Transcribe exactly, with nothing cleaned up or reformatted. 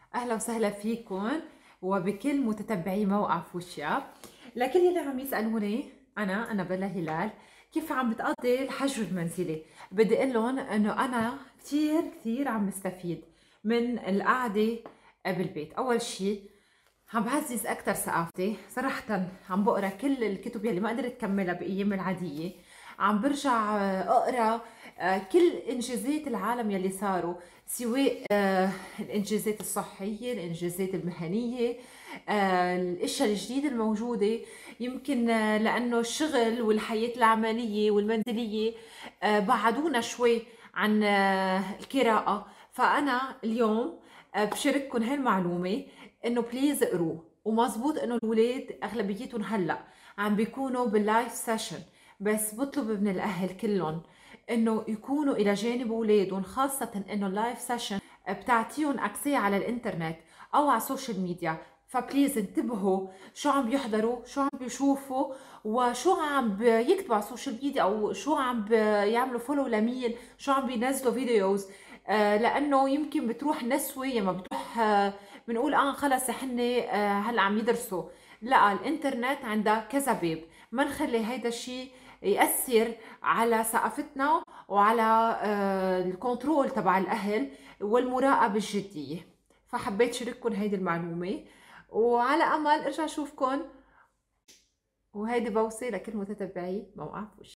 اهلا وسهلا فيكم وبكل متتبعي موقع فوشيا. لكل اللي عم يسالوني انا انا بلا هلال كيف عم بتقضي الحجر المنزلي، بدي اقول لهم انه انا كثير كثير عم بستفيد من القعده بالبيت. اول شيء عم بعزز اكثر ثقافتي، صراحه عم بقرا كل الكتب يلي ما قدرت كملها بايام العاديه، عم برجع آه، اقرا آه، كل انجازات العالم يلي صاروا، سواء آه، الانجازات الصحيه، الانجازات المهنيه، آه، الاشياء الجديده الموجوده. يمكن آه، لانه الشغل والحياه العمليه والمنزليه آه، بعدونا شوي عن آه، القراءه. فانا اليوم آه، بشارككم هالمعلومه انه بليز اقروه. ومزبوط انه الولاد اغلبيتهم هلا عم بيكونوا باللايف سيشن، بس بطلب من الاهل كلهم انه يكونوا الى جانب اولادهم، خاصه انه اللايف سيشن بتعطيهم اكسي على الانترنت او على السوشيال ميديا. فبليز انتبهوا شو عم بيحضروا، شو عم بيشوفوا، وشو عم بيكتبوا على السوشيال ميديا، او شو عم بيعملوا فولو لمين، شو عم بينزلوا فيديوز. آه لانه يمكن بتروح نسوة لما بتروح آه بنقول اه خلص هن آه هلا عم يدرسوا. لا، الانترنت عندها كذا باب، ما نخلي هيدا الشيء يأثر على ثقافتنا وعلى آه الكنترول تبع الاهل والمراقبة الجدية. فحبيت شارككم هيدي المعلومة، وعلى امل ارجع اشوفكم. وهيدي بوصي لكل متتبعي موقع فوشي.